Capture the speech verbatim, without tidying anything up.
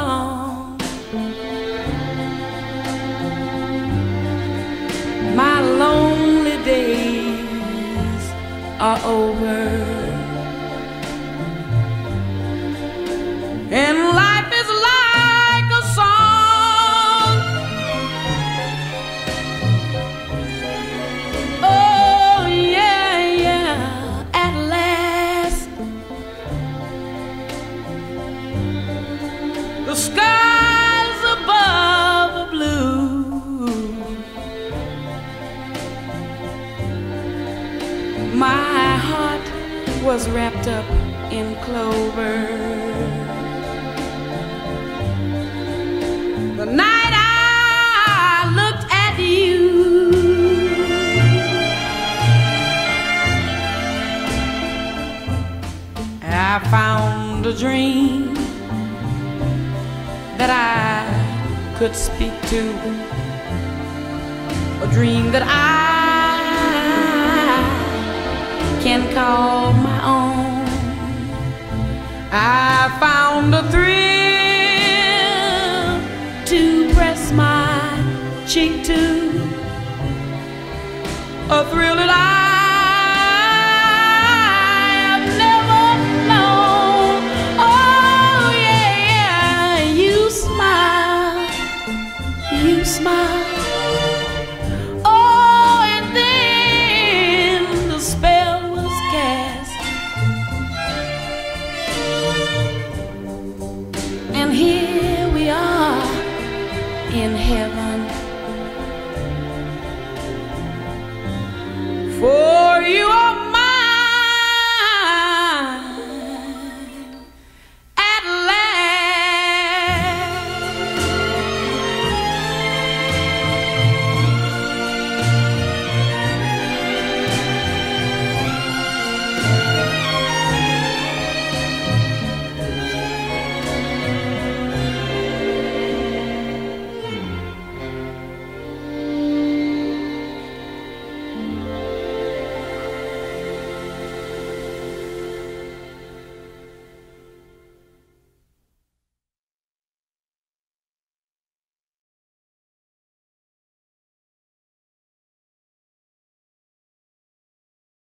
gone. My lonely days are over, and life is like a song. Oh yeah, yeah, at last the skies above are blue. My heart was wrapped up in clover the night I looked at you. I found a dream that I could speak to, a dream that I can call my own. I found a thrill to press my cheek to, a thrill that I have never known. Oh yeah, yeah, you smile, you smile. Oh, and then the spell was cast, and here we are in heaven.